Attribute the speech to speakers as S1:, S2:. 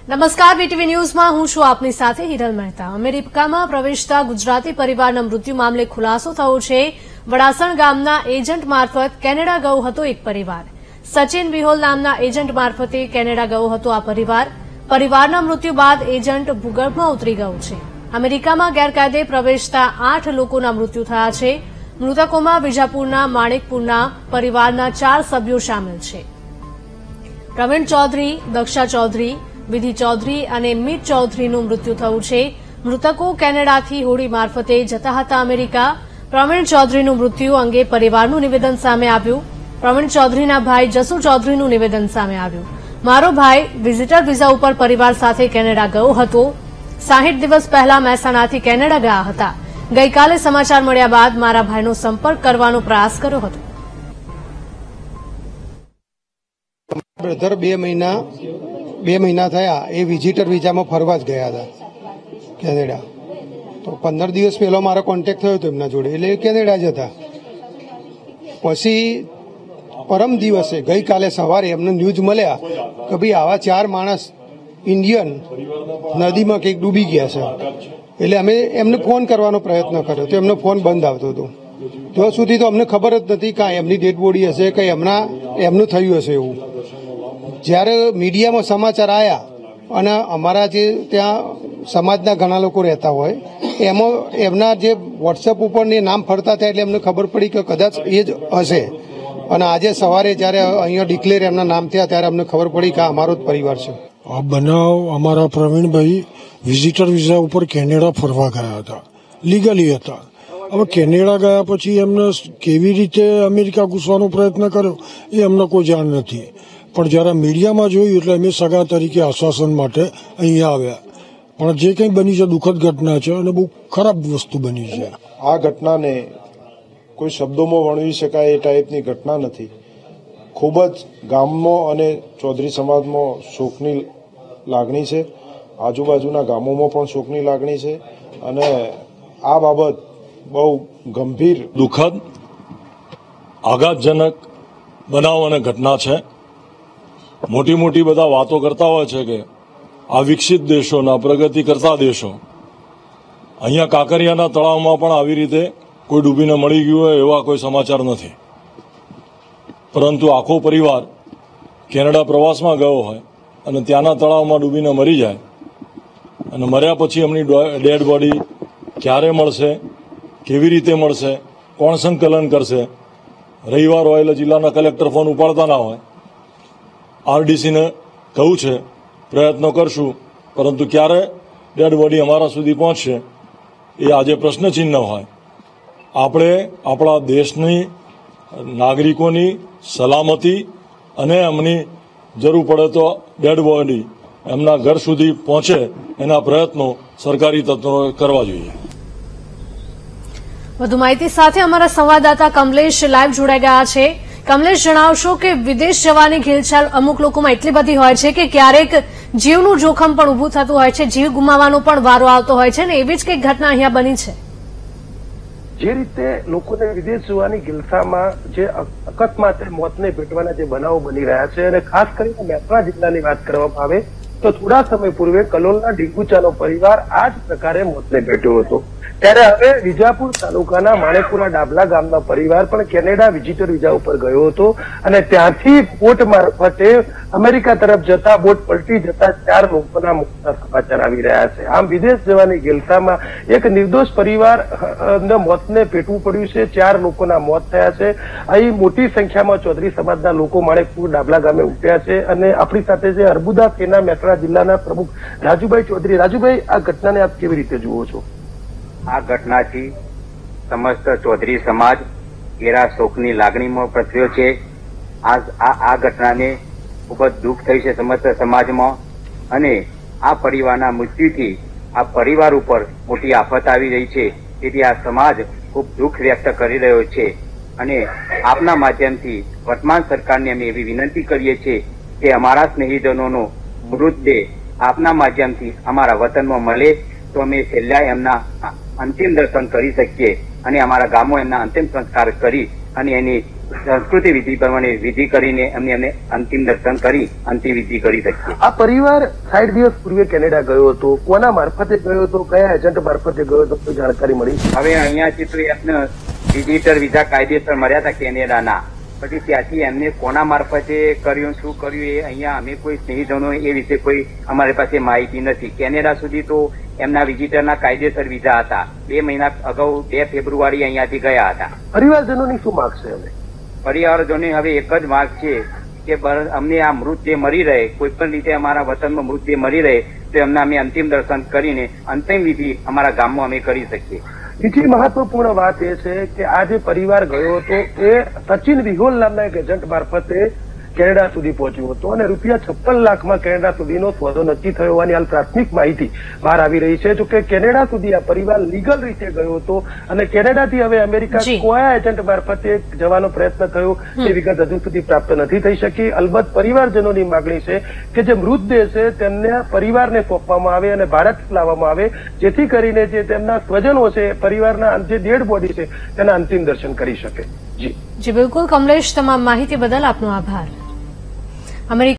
S1: નમસ્કાર, બીટીવી ન્યૂઝમાં હું છું આપની સાથે હિરલ મહેતા। અમેરિકામાં પ્રવેશતા ગુજરાતી પરિવારના મૃત્યુ મામલે ખુલાસો થયો છે। વડાસણ ગામના એજન્ટ મારફત કેનેડા ગયો હતો એક પરિવાર। સચિન વિહોલ નામના એજન્ટ મારફતે કેનેડા ગયો હતો આ પરિવારના મૃત્યુ બાદ એજન્ટ ભૂગર્ભમાં ઉતરી ગયો છે। અમેરિકામાં ગેરકાયદે પ્રવેશતા 8 લોકોના મૃત્યુ થયા છે। મૃતકોમાં વિજાપુરના માણેકપુરના પરિવારના 4 સભ્યો સામેલ છે। પ્રવીણ ચૌધરી, દક્ષા ચૌધરી, વિધિ ચૌધરી અને મિત ચૌધરીનું મૃત્યુ થયું છે। મૃતકો કેનેડાથી હોડી મારફતે જતા હતા અમેરિકા। પ્રવીણ ચૌધરીનું મૃત્યુ અંગે પરિવારનું નિવેદન સામે આવ્યું। પ્રવીણ ચૌધરીના ભાઈ જસુ ચૌધરીનું નિવેદન સામે આવ્યું। મારો ભાઈ વિઝિટર વિઝા ઉપર પરિવાર સાથે કેનેડા ગયો હતો। 60 દિવસ પહેલા મહેસાણાથી કેનેડા ગયા હતા। ગઈકાલે સમાચાર મળ્યા બાદ મારા ભાઈનો સંપર્ક કરવાનો પ્રયાસ કર્યો હતો।
S2: બ્રધર 2 મહિના થયા એ વિઝિટર વિઝામાં ફરવા જ ગયા હતા કેનેડા। તો 15 દિવસ પહેલો મારો કોન્ટેક્ટ થયો હતો એમના જોડે, એટલે કેનેડા જ હતા। પછી પરમ દિવસે ગઈકાલે સવારે એમને ન્યૂઝ મળ્યા કે ભાઈ આવા 4 માણસ ઇન્ડિયન નદીમાં કંઈક ડૂબી ગયા છે। એટલે અમે એમને ફોન કરવાનો પ્રયત્ન કર્યો તો એમનો ફોન બંધ આવતો હતો। ત્યાં સુધી તો અમને ખબર જ નથી કે એમની ડેડ બોડી હશે કે એમનું થયું હશે એવું। જ્યારે મીડિયામાં સમાચાર આવ્યા અને અમારા જે ત્યાં સમાજના ઘણા લોકો રહેતા હોય એમાં એમના જે વોટ્સએપ ઉપર નામ ફરતા થયા એટલે અમને ખબર પડી કે કદાચ એ જ હશે। અને આજે સવારે જ્યારે અહીંયા ડિક્લેર એમના નામ થયા ત્યારે અમને ખબર પડી કે અમારો જ પરિવાર છે।
S3: આ બનાવ અમારા પ્રવીણભાઈ વિઝિટર વિઝા ઉપર કેનેડા ફરવા ગયા હતા, લીગલી હતા। હવે કેનેડા ગયા પછી એમને કેવી રીતે અમેરિકા ઘૂસવાનો પ્રયત્ન કર્યો એ અમને કોઈ જાણ નથી, પણ જયારે મીડિયામાં જોયું એટલે અમે સગા તરીકે આશ્વાસન માટે અહીંયા આવ્યા। પણ જે કંઈ બની છે દુઃખદ ઘટના છે અને બહુ ખરાબ વસ્તુ બની છે।
S4: આ ઘટનાને કોઈ શબ્દોમાં વર્ણવી શકાય એ ટાઈપની ઘટના નથી। ખૂબ જ ગામમાં અને ચૌધરી સમાજમાં શોકની લાગણી છે, આજુબાજુના ગામોમાં પણ શોકની લાગણી છે અને આ બાબત બહુ ગંભીર,
S5: દુઃખદ, આઘાતજનક બનાવ અને ઘટના છે। મોટી મોટી બધા વાતો કરતા હોય છે કે આ વિકસિત દેશોના પ્રગતિ કરતા દેશો, અહીંયા કાંકરિયાના તળાવમાં પણ આવી રીતે કોઈ ડૂબીને મળી ગયું હોય એવા કોઈ સમાચાર નથી। પરંતુ આખો પરિવાર કેનેડા પ્રવાસમાં ગયો હોય અને ત્યાંના તળાવમાં ડૂબીને મરી જાય અને મર્યા પછી એમની ડેડ બોડી ક્યારે મળશે, કેવી રીતે મળશે, કોણ સંકલન કરશે? રવિવાર હોય એટલે જિલ્લાના કલેક્ટર ફોન ઉપાડતા ના હોય। આરડીસીને કહ્યું છે પ્રયત્નો કરશું, પરંતુ ક્યારે ડેડ બોડી અમારા સુધી પહોંચશે એ આજે પ્રશ્નચિહ્ન હોય। આપણે આપણા દેશની નાગરિકોની સલામતી અને એમની જરૂર પડે તો ડેડ બોડી એમના ઘર સુધી પહોંચે એના પ્રયત્નો સરકારી તંત્રોએ કરવા જોઈએ।
S1: વધુ માહિતી સાથે અમારા સંવાદદાતા કમલેશ લાઈવ જોડાઈ ગયા છે। કમલેશ, જણાવશો કે વિદેશ જવાની ઘેલછાલ અમુક લોકોમાં એટલી બધી હોય છે કે ક્યારેક જીવનું જોખમ પણ ઉભું થતું હોય છે, જીવ ગુમાવવાનો પણ વારો આવતો હોય છે, ને એવી જ કંઈક ઘટના અહીંયા બની છે।
S6: જે રીતે લોકોને વિદેશ જવાની ગિલસામાં જે અકસ્માતે મોતને ભેટવાના જે બનાવો બની રહ્યા છે અને ખાસ કરીને મહેસાણા જિલ્લાની વાત કરવામાં આવે તો થોડા સમય પૂર્વે કલોલના ડીંગુચાનો પરિવાર આ જ પ્રકારે મોતને ભેટ્યો હતો। ત્યારે હવે વિજાપુર તાલુકાના માણેકપુરા ડાબલા ગામના પરિવાર પણ કેનેડા વિઝિટર વિઝા ઉપર ગયો હતો અને ત્યાંથી બોટ મારફતે અમેરિકા તરફ જતા બોટ પલટી જતા 4 લોકોના મોતના સમાચાર આવી રહ્યા છે। આમ વિદેશ જવાની ગેલસામાં એક નિર્દોષ પરિવાર મોતને ભેટવું પડ્યું છે। 4 લોકોના મોત થયા છે। અહીં મોટી સંખ્યામાં ચૌધરી સમાજના લોકો માણેકપુર ડાબલા ગામે ઉઠ્યા છે અને આપણી સાથે છે અર્બુદા સેના મહેસાણા જિલ્લાના પ્રમુખ રાજુભાઈ ચૌધરી। રાજુભાઈ, આ ઘટનાને આપ કેવી રીતે જુઓ છો?
S7: આ ઘટનાથી સમસ્ત ચૌધરી સમાજ ઘેરા શોકની લાગણીમાં પ્રસર્યો છે। આ ઘટનાને ખૂબ જ દુઃખ થયું છે સમસ્ત સમાજમાં અને આ પરિવારના મૃત્યુથી આ પરિવાર ઉપર મોટી આફત આવી રહી છે। તેથી આ સમાજ ખૂબ દુઃખ વ્યક્ત કરી રહ્યો છે અને આપના માધ્યમથી વર્તમાન સરકારને અમે એવી વિનંતી કરીએ છીએ કે અમારા સ્નેહીજનોનો મૃતદેહ આપના માધ્યમથી અમારા વતનમાં મળે તો અમે છેલ્લા એમના અંતિમ દર્શન કરી શકીએ અને અમારા ગામો એમના અંતિમ સંસ્કાર કરી અને એની સંસ્કૃતિ વિધિ પ્રમાણે વિધિ કરીને એમને અંતિમ દર્શન કરી અંતિમ વિધિ કરી શકીએ.
S6: આ પરિવાર 60 દિવસ પૂર્વે કેનેડા ગયો હતો, કોના મારફતે ગયો હતો, કયા એજન્ટ મારફતે ગયો હતો, કોઈ જાણકારી મળી?
S7: હવે અહીંયાથી તો એમને વિઝિટર વિઝા કાયદેસર મળ્યા હતા કેનેડાના, પછી ત્યાંથી એમને કોના મારફતે કર્યું, શું કર્યું એ અહીંયા અમે કોઈ સ્નેહીજનો એ વિશે કોઈ અમારી પાસે માહિતી નથી. કેનેડા સુધી તો એમના વિઝિટરના કાયદેસર વિઝા હતા. 2 મહિના અગાઉ 2 ફેબ્રુઆરી અહીંયાથી ગયા હતા.
S6: પરિવારજનોની શું માંગ છે? હવે
S7: પરિવારજનોની હવે એક જ માંગ છે કે અમને આ મૃતદેહ મળી રહે, કોઈ પણ રીતે અમારા વતનમાં મૃતદેહ મળી રહે તો એમના અમે અંતિમ દર્શન કરીને અંતિમ વિધિ અમારા ગામમાં અમે કરી શકીએ.
S6: બીજી મહત્વપૂર્ણ વાત એ છે કે આ જે પરિવાર ગયો હતો એ સચિન વિહોલ નામના એક એજન્ટ મારફતે કેનેડા સુધી પહોંચ્યો હતો અને ₹56 લાખમાં કેનેડા સુધીનો સોદો નક્કી થયો હોવાની હાલ પ્રાથમિક માહિતી બહાર આવી રહી છે. જોકે કેનેડા સુધી આ પરિવાર લીગલ રીતે ગયો હતો અને કેનેડાથી હવે અમેરિકા કયા એજન્ટ મારફતે જવાનો પ્રયત્ન થયો એ વિગત હજુ સુધી પ્રાપ્ત નથી થઈ શકી. અલબત્ત પરિવારજનોની માગણી છે કે જે મૃતદેહ છે તેમને પરિવારને સોંપવામાં આવે અને ભારત લાવવામાં આવે, જેથી કરીને જે તેમના સ્વજનો છે, પરિવારના જે ડેડ બોડી છે તેના અંતિમ દર્શન કરી શકે.
S1: જી બિલકુલ કમલેશ, તમામ માહિતી બદલ આપનો આભાર. અમેરિકા